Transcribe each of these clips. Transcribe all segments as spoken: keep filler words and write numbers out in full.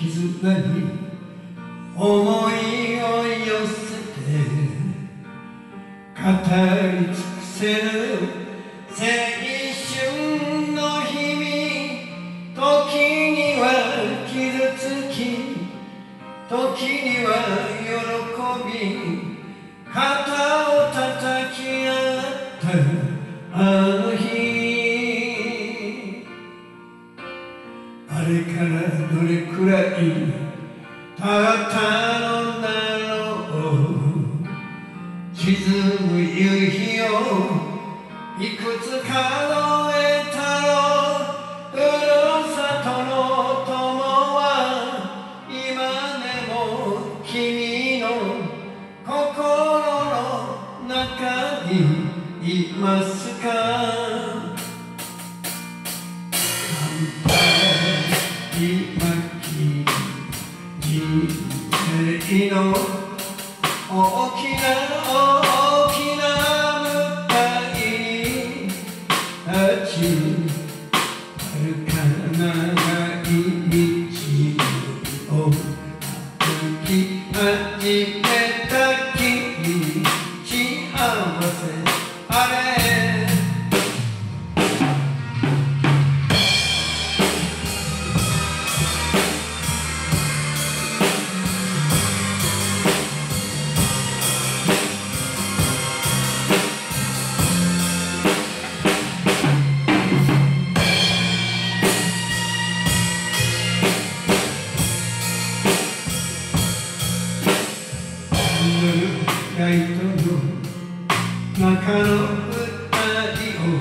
絆に思いを寄せて語り尽くせる青春の日々、時には傷つき時には喜び、肩を叩き合ったあの日、あれからどれくらい経ったのだろう。沈む夕日をいくつ数えたろう。ふるさとの友は今でも君の心の中にいますか。今き人生の大きな大きな舞台に立ち、遥か長い道を歩き始めた君、幸せあれ。ライトの中の二人を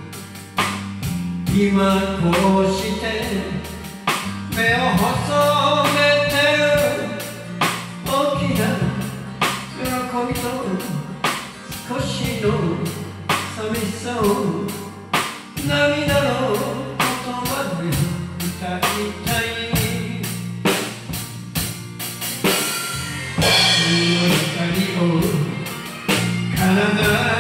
今こうして目を細めてる。大きな喜びと少しの寂しさを涙の言葉で歌いたい。体